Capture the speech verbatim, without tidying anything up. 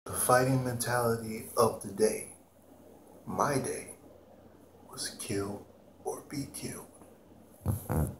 The fighting mentality of the day, my day, was kill or be killed.